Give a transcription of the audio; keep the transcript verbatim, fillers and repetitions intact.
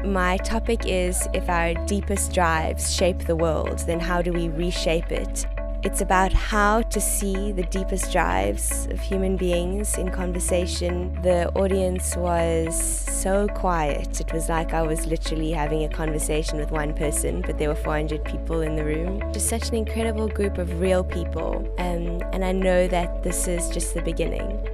My topic is, if our deepest drives shape the world, then how do we reshape it? It's about how to see the deepest drives of human beings in conversation. The audience was so quiet. It was like I was literally having a conversation with one person, but there were four hundred people in the room. Just such an incredible group of real people, um, and I know that this is just the beginning.